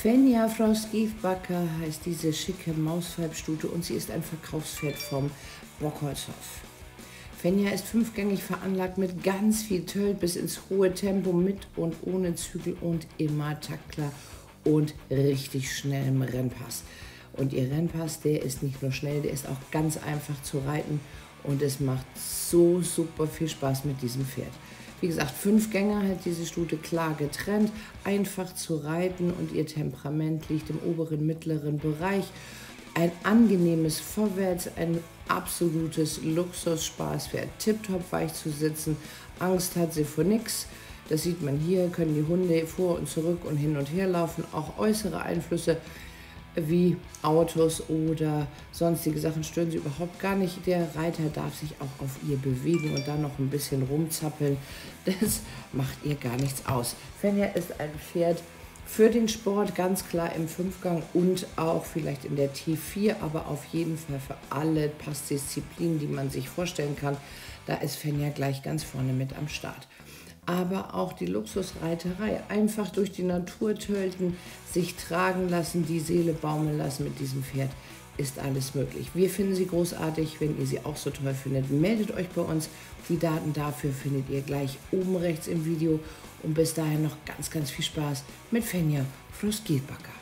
Fenja Frau Skiefbacker heißt diese schicke Mausweibstute und sie ist ein Verkaufspferd vom Bockholzhof. Fenja ist fünfgängig veranlagt mit ganz viel Tölt bis ins hohe Tempo, mit und ohne Zügel und immer taktklar und richtig schnellem Rennpass. Und ihr Rennpass, der ist nicht nur schnell, der ist auch ganz einfach zu reiten und es macht so super viel Spaß mit diesem Pferd. Wie gesagt, 5 Gänger hat diese Stute klar getrennt, einfach zu reiten und ihr Temperament liegt im oberen, mittleren Bereich. Ein angenehmes Vorwärts, ein absolutes Luxus-Spaßpferd, tipptopp weich zu sitzen, Angst hat sie vor nix. Das sieht man hier, können die Hunde vor und zurück und hin und her laufen, auch äußere Einflüsse wie Autos oder sonstige Sachen stören sie überhaupt gar nicht. Der Reiter darf sich auch auf ihr bewegen und dann noch ein bisschen rumzappeln. Das macht ihr gar nichts aus. Fenja ist ein Pferd für den Sport, ganz klar im Fünfgang und auch vielleicht in der T4, aber auf jeden Fall für alle Passdisziplinen, die man sich vorstellen kann. Da ist Fenja gleich ganz vorne mit am Start. Aber auch die Luxusreiterei, einfach durch die Natur tölten, sich tragen lassen, die Seele baumeln lassen mit diesem Pferd, ist alles möglich. Wir finden sie großartig. Wenn ihr sie auch so toll findet, meldet euch bei uns. Die Daten dafür findet ihr gleich oben rechts im Video. Und bis dahin noch ganz, ganz viel Spaß mit Fenja Frau Skiefbacker.